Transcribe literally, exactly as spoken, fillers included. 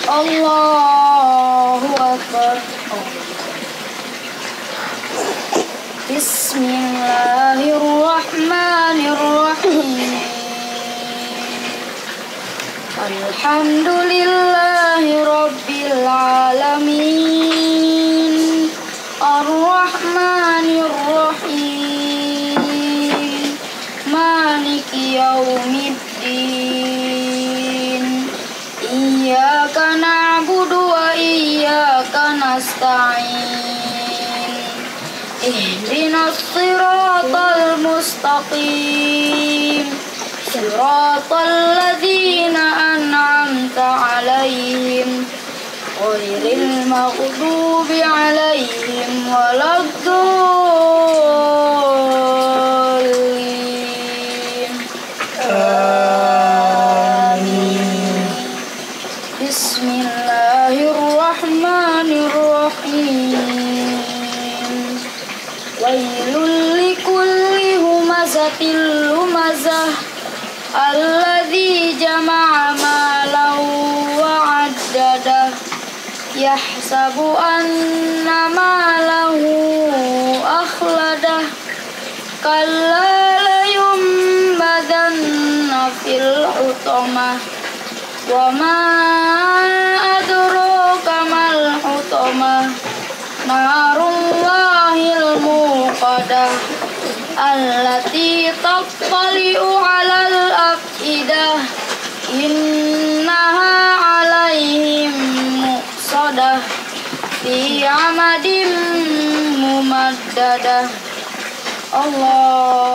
Allahu Akbar. Bismillahirrahmanirrahim. Alhamdulillahi Rabbil Alamin. Ar-Rahmanir-Rahim. Maliki yaumiddin. Iyyaka na'budu wa iyyaka nasta'in. Ihdinas siratal mustaqim. Siratal ladzina an'amta 'alaihim ghairil maghdubi 'alaihim waladdallin. Amin. Bismillahirrahmanirrahim. Wailul likulli humazatil lumazah alladzi jama'a malan wa 'addadah yahsabu anna malahu akhladah kalla layumbadanna fil hutamah wa ma adraka mal hutamah narullahil muqadah allati tattali'u 'alal afidah innaha 'alaihim muqsadah fi 'amadin mumaddadah. Allah